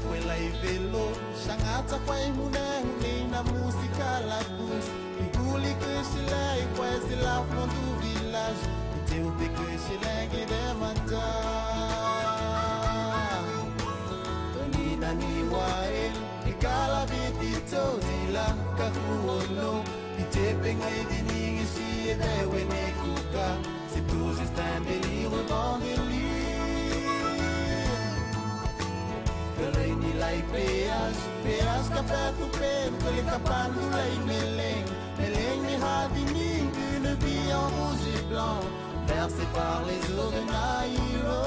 Quella velo, shangata fai muneng na música lagos. Piguli que se lei quase lá fond do village. E teu be que se lei de manta. Nina ni wael, e cala vitito di la caruolo. E te pengai di ningue si e dewe ne kuka. C'est tout juste un délire dans des lits. Ni lai peas café tu pelo, que les capanes du lait meleng ni hadining, une vie en rouge et blanc, versée par les eaux de Nairo.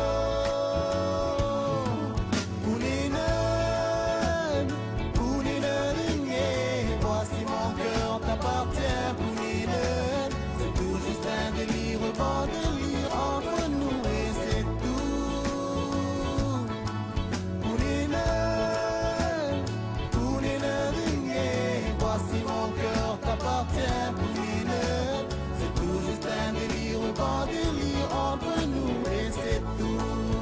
Pounine, voici mon cœur t'appartient, Pounine, c'est tout juste un délire, bon délire entre nous et c'est tout. Si mon cœur t'appartient, Pounine, c'est tout juste un délire, bon délire entre nous et c'est tout.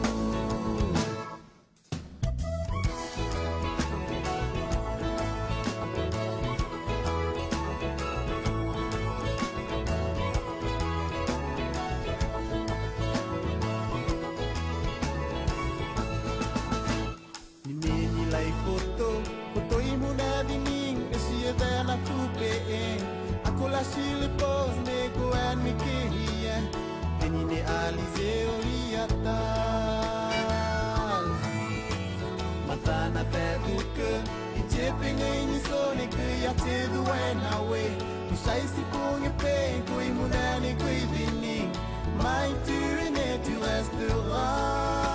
Ni lai foto imuna di ming. Eterna fupe ako la chile pose ne ko an mi kehia penine alize oriata matana teduke ite pengai ni sone ke ya te duena we sai si ponge pe ko imunane ko vini mai tu ne tu resteras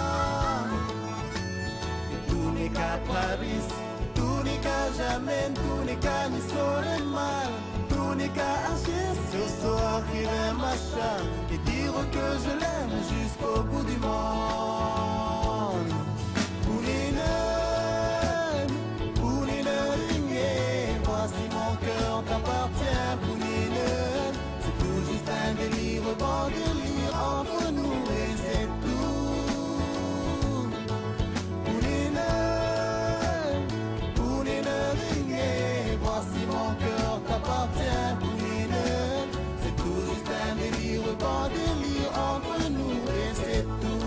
tu ne qu'à Paris. Tout n'est qu'à jamais, tout n'est qu'à ni sur le mal, tout n'est qu'à agir sur soi qui est machin et dire que je l'aime jusqu'au bout du monde. Pounine, voici mon cœur t'appartient, Pounine, c'est tout juste un délire, bon délire entre nous et c'est tout. Voici mon cœur t'appartient, Pounine, c'est tout juste un délire, bon délire entre nous et c'est tout.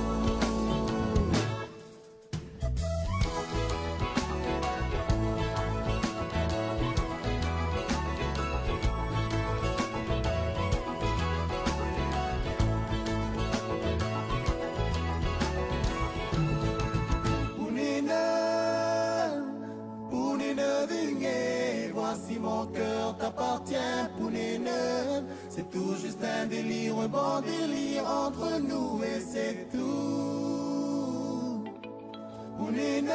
Si mon cœur t'appartient, Pounine, c'est tout juste un délire, un bon délire entre nous et c'est tout. Pounine,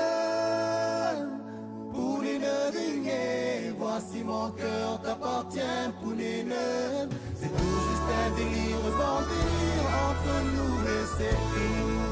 voici mon cœur t'appartient, Pounine, c'est tout juste un délire, un bon délire entre nous et c'est tout.